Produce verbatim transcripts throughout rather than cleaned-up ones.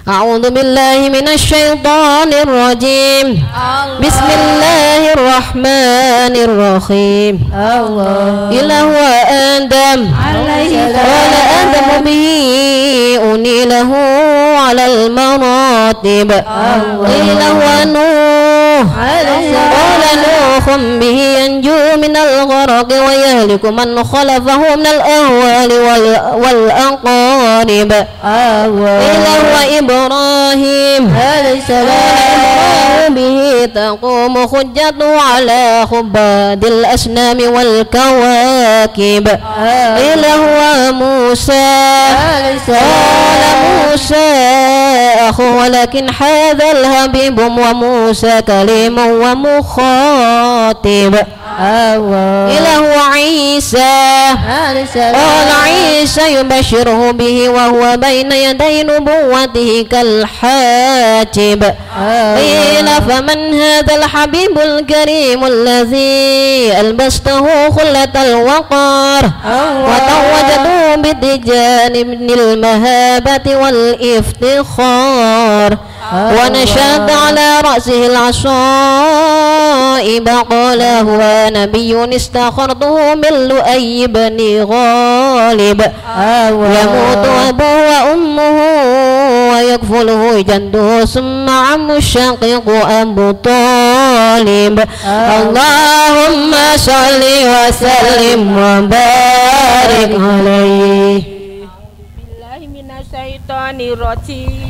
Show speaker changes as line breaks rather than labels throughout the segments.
أعوذ بالله من الشيطان الرجيم. بسم الله الرحمن الرحيم. إلا هو آدم قال آدم به أني له على المراتب. إلا هو نوح قال نوح به ينجو من الغرق ويهلك من خلفه من الأهوال والأقارب. إلا هو إبراهيم به تقوم حجته على عباد الأصنام والكواكب. إلا هو موسى قال موسى أخو ولكن هذا الحبيب وموسى كليم ومخاطب. إلا هو عيسى قال عيسى يبشره به وهو بين يدي نبوته كالحاجب. قيل فمن هذا الحبيب الكريم الذي ألبسته خلة الوقار وتوجته بتجان من المهابة والافتخار ونشد على رأسه العصائب. قال هو نبي استخرته من لؤي بن غالب. يموت أبوه وأمه ويكفله جده ثم عم الشقيق أبو طالب. اللهم صل وسلم وبارك عليه.
بالله من الشيطان الرجيم.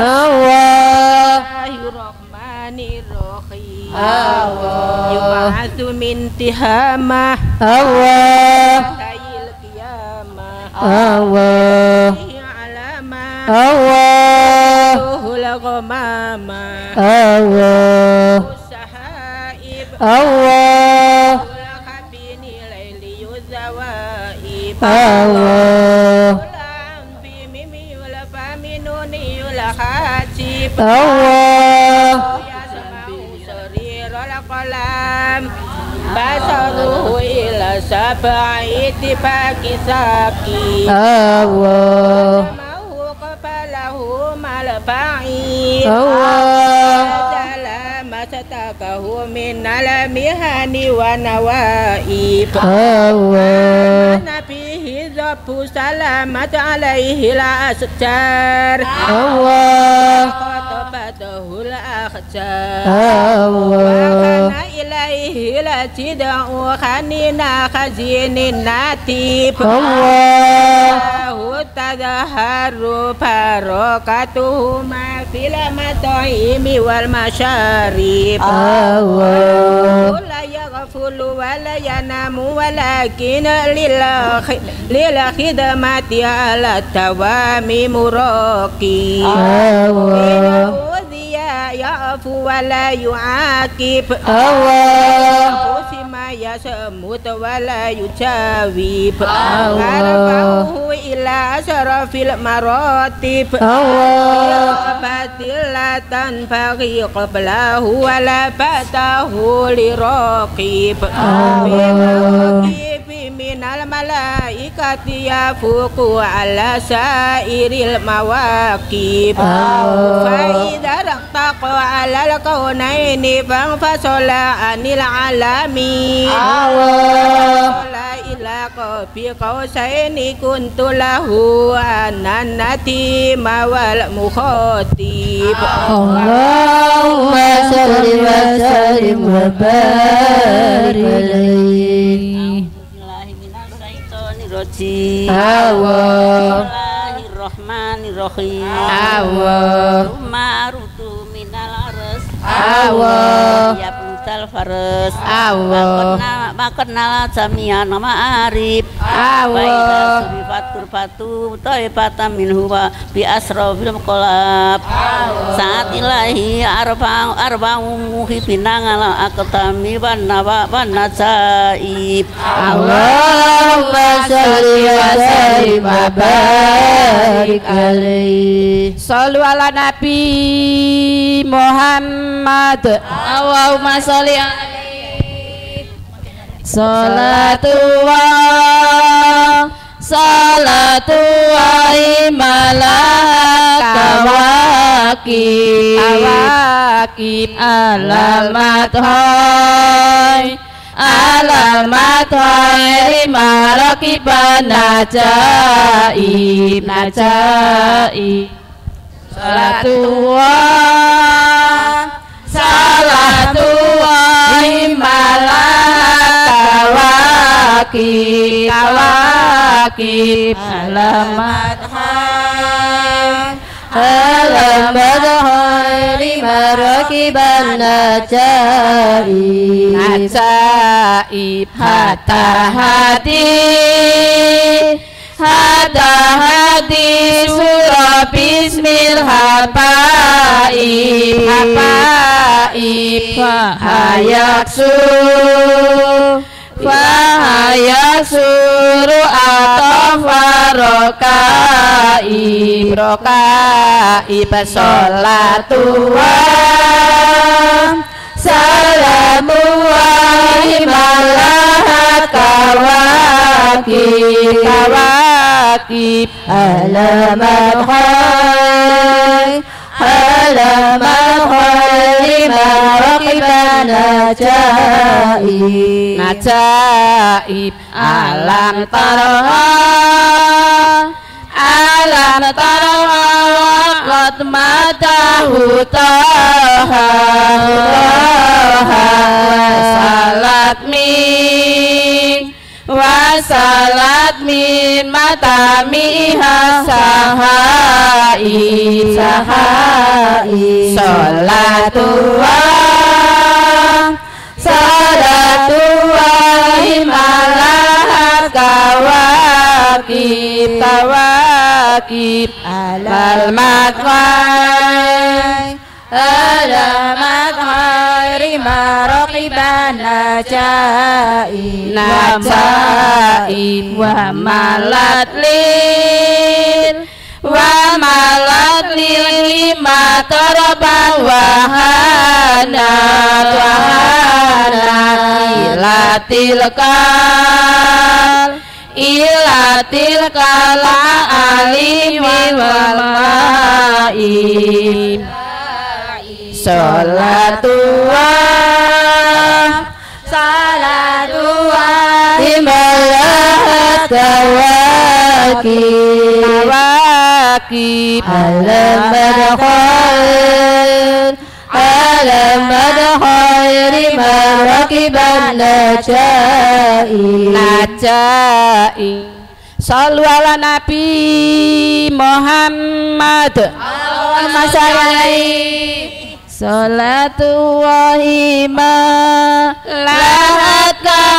الرحمن الرحيم. يبعث من تهامه القيامة علامة الغمامة السحائب الخبين ليل الزوائب basaruhu ila sab'i tibaki saki mahu qabalahu malba'i jala masatakahu min alamihani wa nawaib nabihi zabu salamat alaihi la asjar khotobatahul akhjar wa ilaihi la tida'u khanina khazinin natib Allahu tadaharu barokatuhu ma fil mat'imi wal masyarib Allah la yaghfulu wa la yanamu walakin lillahi lil khidmati ala tawami muraqi Allah ya'fu wa la yu'aqib Allah ma yasamut wa la yujawib Allah ila syarafil maratib Allah batilatan bagi qablahu wa la batahu li raqib Allah minal malaikati yafuku ala sairil mawaqib fa idza raqtaqa ala al-kaunaini fanfasola anil alami la ilaha bi qausaini kuntu lahu anannati mawal mukhatib Allahumma shalli wa sallim wa barik alaihi. Bismillahirrahmanirrahim. Marutu minal aras ya putal faras makenal samian nama arif baiklah subifatur patu toibata minhu bi asrofil kolab saat ilahi arba'u arba'u muhibina ngala akatami wannawa wannasaib Allahumma sholli wa sallim wa barik alaihi. Shollu ala nabi Muhammad Allahumma sholli alaihi. Salatullah salatu wa malakawakib awakib alamat hoy alamat hoy marakiban najaib najaib salatu wa salatu wa malakawakib kawakib alamat hoy alamat hoy marakiban najaib najaib hatta hati hatta hati surah bismil habaib habaib fahayaksu fahayasuru atau farokaib rokaib sholatu wa salamu malakawakib kawakib alamat hoy alamat hoy marakiban najaib najaib alam taroha alam taroha waqat matahu taha wasalat min wasalat min matamiha sahai sahai sholatu wa salatu wa malakawakib kawakib alamat hoy alamat hoy marakiban najaib najaib wa malat lil wa malat lil lima taraba wahana wahana ilatil kal ilatil kala alimil walaib sholatu wa salatu wa malakawakib kawakib alamat khair alamat khair marakiban najaib najaib sallu ala nabi Muhammad Allahumma sholli salatu wahima lahat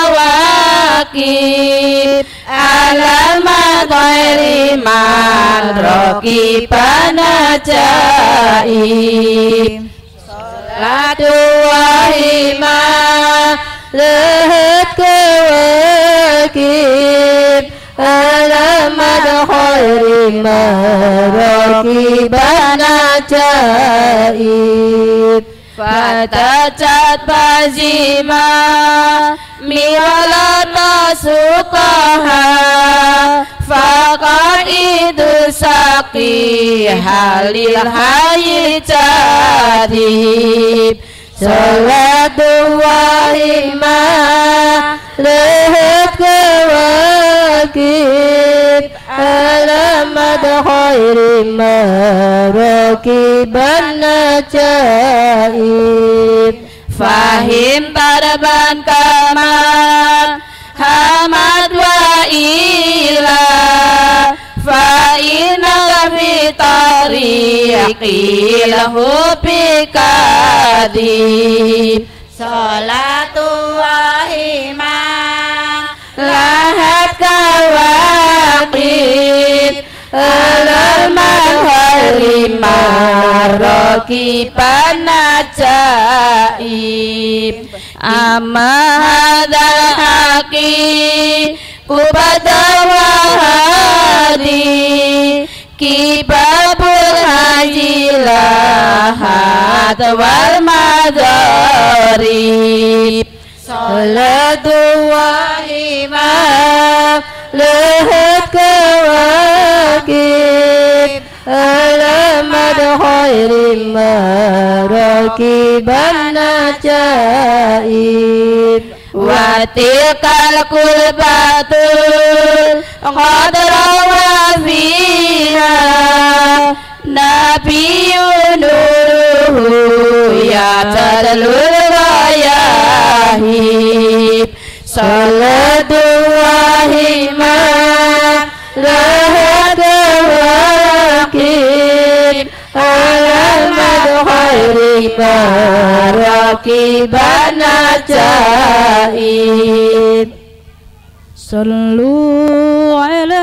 kawakib alamat khairi man rakiban najaib salatu wahima lahat kawakib alamat khairi man rakiban najaib fatajat bazima miwalata sukaha faqad idu saqi halil hayi jadib salatu wahima lehat kawakib alamat khairi marakiban najaib fahim tarban kama hamad wa ila fa inna fi tariqi lahu bikadib salatu wahima lahat kawakib alamat khairi marakiban najaib amadal haqi kubadawahadi kibabul hajilahat wal madarib salatu wahima lehat
خير مراكب النجائب
وتلك القربة قد روى فيها نبي نوره يعتدل الرياهب صلاة الله ما لها دواكب على المدخير مراكب النجائب
صلوا على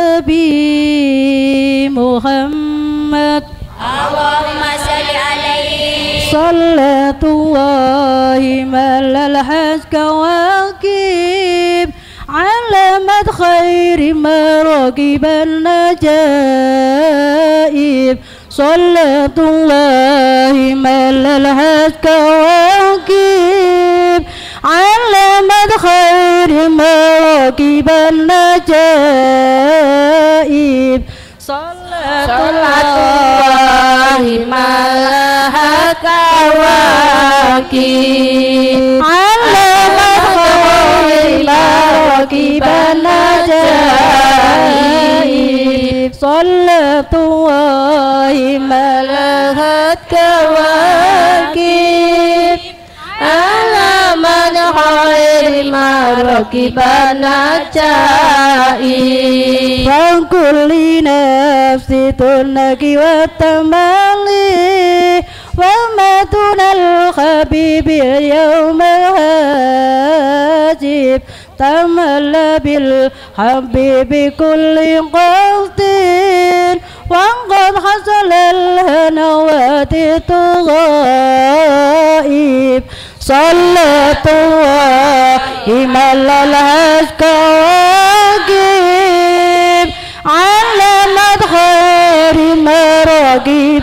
النبي محمد
اللهم صل عليه
صلاة الله ملا الحج كواكب علامة خير مراكب النجائب صلاة الله ملا الحج كواكب علامة خير مراكب النجائب صلاة الله
ملاها كواكب
علامة خير مراكب النجائب صلاة الله ملاها كواكب علامة خير مراكب النجائب فكل نفس تنكي والتمالي وما دون الخبيب اليوم الهاجب تملى بالحبيب بكل قصد وقد حصل الهنوات تغائب صلاة الله ملا الهج كواكب علامة خير مراكب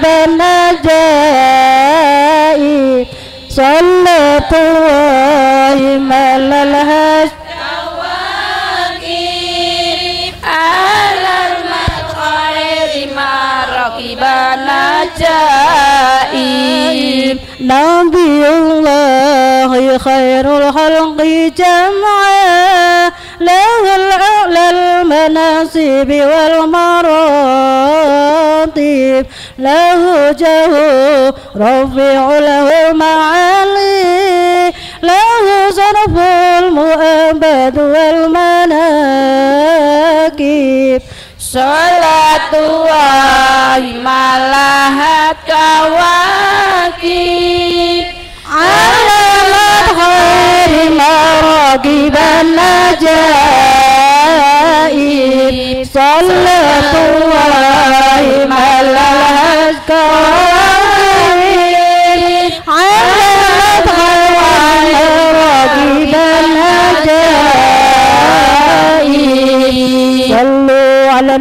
النجائب صلاة الله ملا الهج
كواكب على المدخير مراكب النجائب
نبي الله خير الخلق جمعا له الأعلى المناصب والمراتب له جهو رفيع له معالي له صرف المؤبد والمناكب
صلاة الله ملاها كواكب
علامة خير مراكب النجائب صلاة الله ملاها كواكب علامة خير مراكب النجائب صلوا على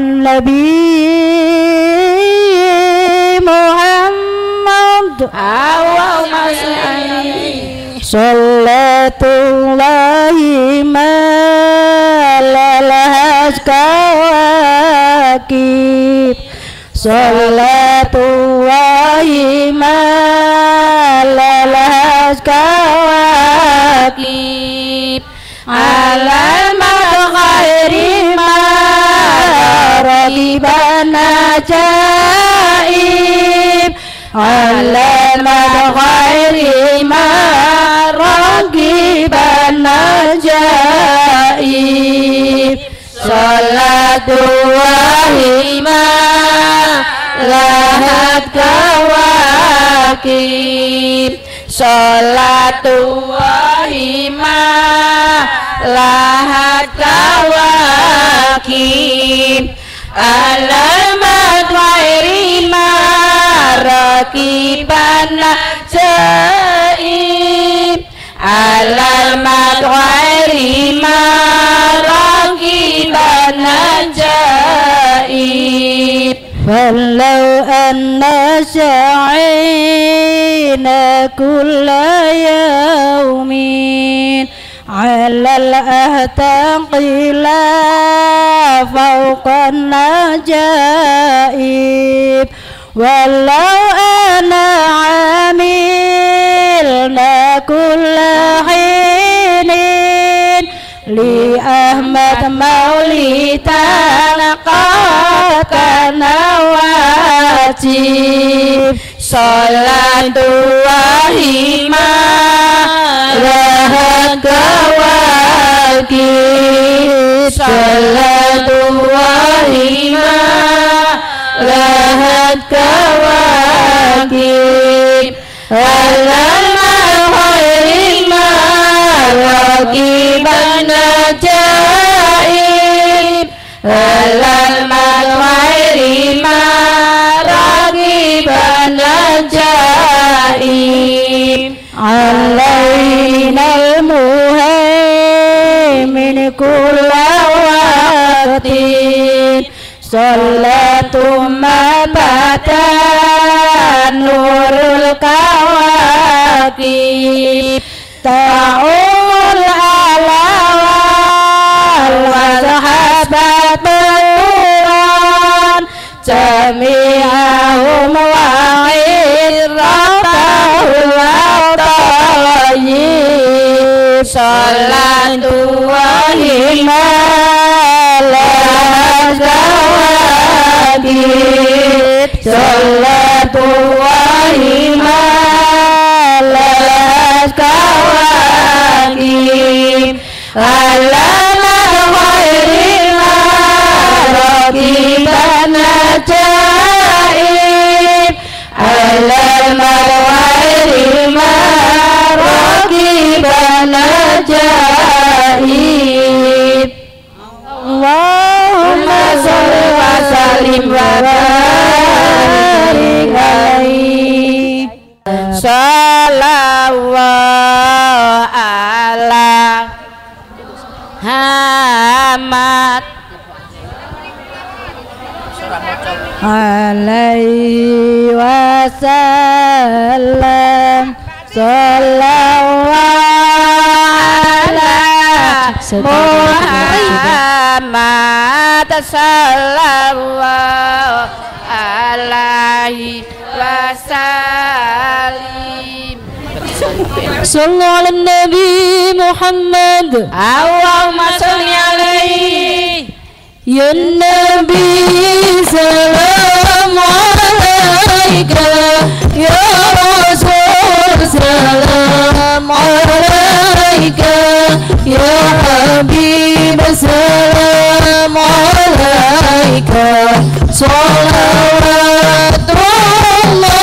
النبي محمد
اللهم صل عليه
صلاة الله ما لها كواكب صلاة الله ما لها كواكب على خير ما ركب النجائب على خير ما ركب النجائب صلاة الله ما لها كواكب صلاة الله ما لها كواكب علامة غير ما ركب النجائب علامة غير ما ركب النجائب فلو أن سعينا كل يوم على الأهتاق لا فوق النجائب ولو أنا عملنا كل حين لأحمد مولدنا قد كان واجب صلاة وهما لهك واجب صلاة وهما لهك واجب على المخير ما راكبا نجائب على المخير ما راكبا نجائب علينا المهيمن كل وقت صلاة ما بدا نور الكواكب تعول الألوان وصحابة القرآن جميعهم وعرته الطيب صلاة وهما للزواجب صلاة وهما للزواجب على الخير ما ركبا نجائب على الخير ما ركبا نجائب اللهم صل وسلم وبارك عليه salawat ala Muhammad alaihi wasallam salawat ala Muhammad sallallahu alaihi wasallim sallallahu ala nabi Muhammad Allahumma sholli alaihi ya nabi salam alaika ya rasul salam alaika ya habib salam alaika salawatullah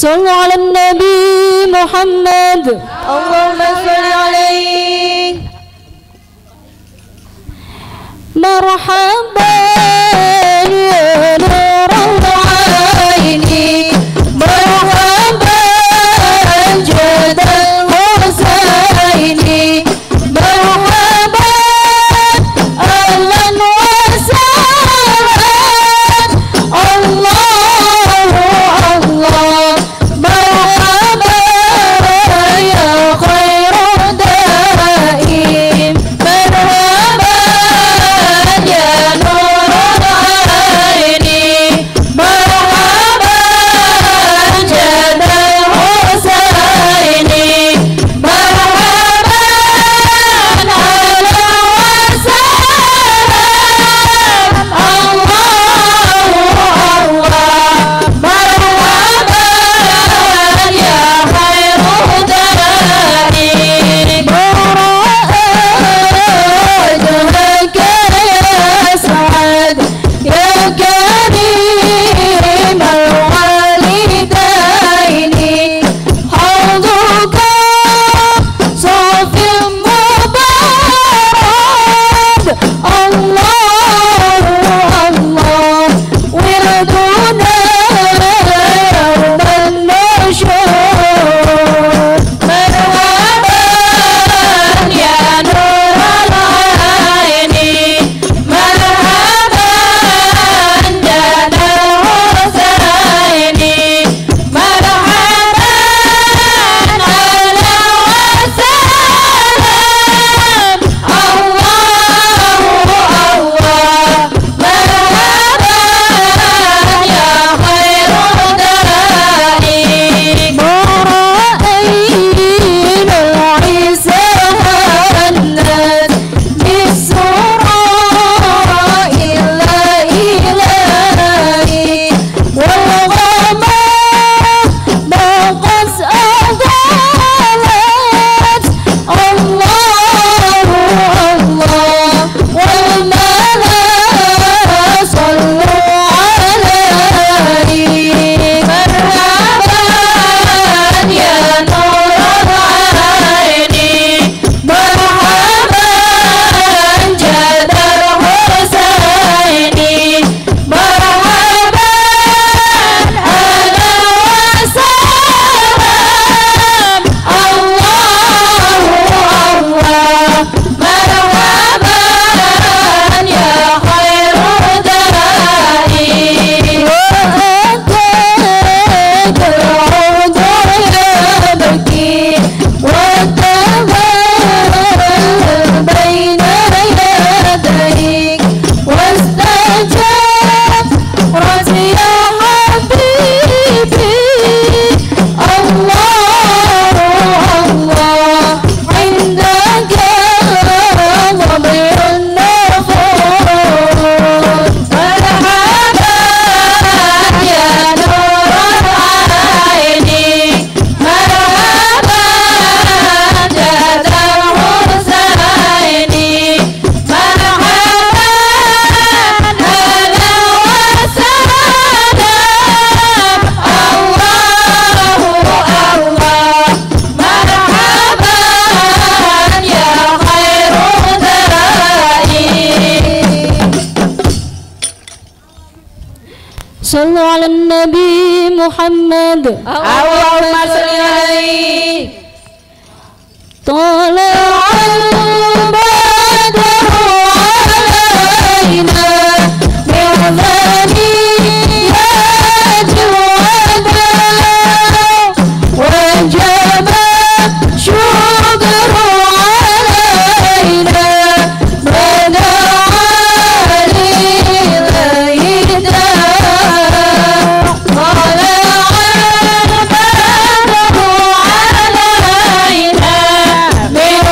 صلوا على النبي محمد
اللهم صل عليه.
مرحبا يا نور العين مرحبا جد الحسين مرحبا أهلا وسهلا الله الله مرحبا يا خير دائم مرحبا يا نور العين مرحبا جد الحسين مرحبا أهلا وسهلا الله الله مرحبا يا خير دائم وجهك يا سعد يا كريم الوالدين حوضك صافي مبارك الله الله وردنا يوم النشور مرحبا يا نور العين مرحبا جد الحسين مرحبا أهلا وسهلا الله الله مرحبا يا خير دائم ورأينا العيسى هنت بالسراء إلا إلهي والغمام نقص أضالت الله الله والملا صلوا عليه مرحبا يا نور العين مرحبا جد الحسين مرحبا أهلا وسهلا الله الله مرحبا يا خير دائم وأتاك العود يبكي وتهلل بين يديك واستجاب راسي يا حبيبي الله الله عندك ضمير النفوس مرحبا يا نور العين مرحبا جد الحسين مرحبا أهلا وسهلا الله الله مرحبا يا خير دائم صلوا على النبي محمد
اللهم صل عليه.
طلع البدر علينا من ثنيات الوداع وجب الشكر علينا بدا علينا طلع البدر علينا من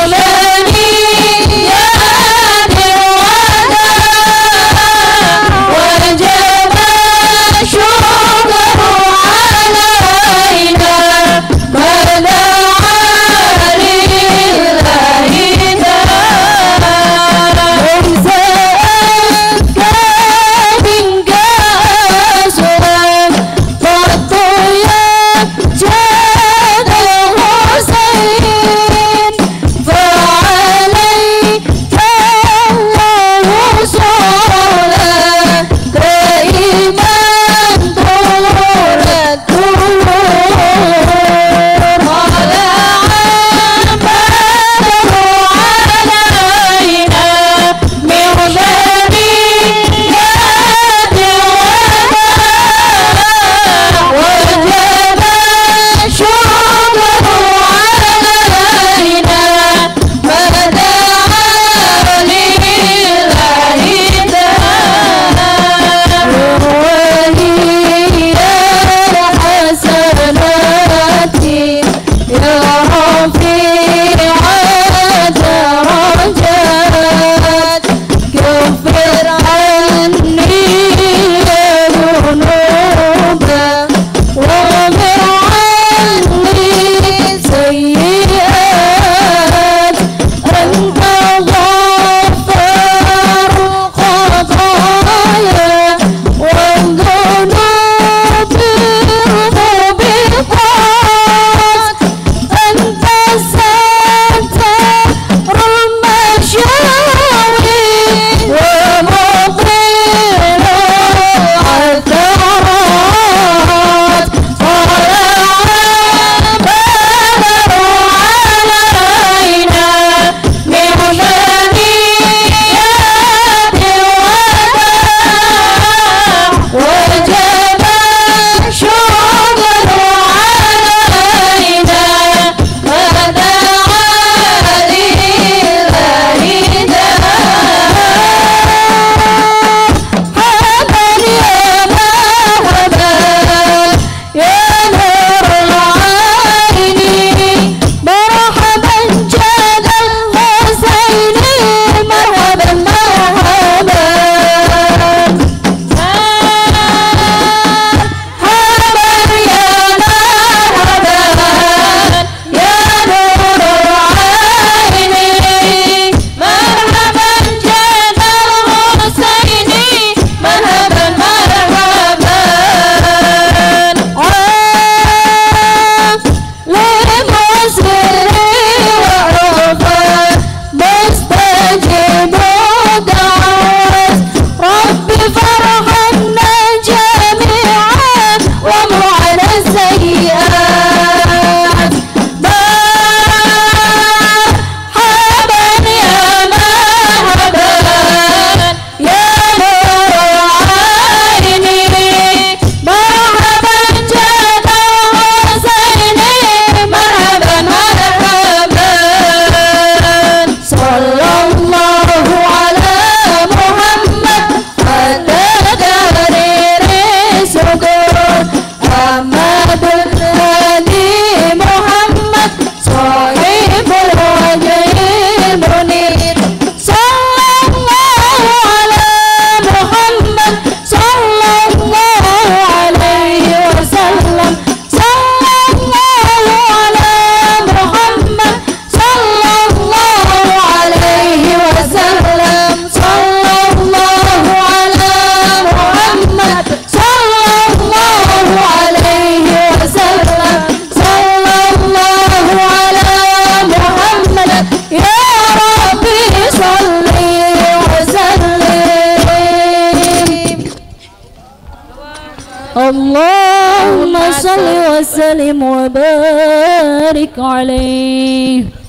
اللهم صل وسلم وبارك عليه.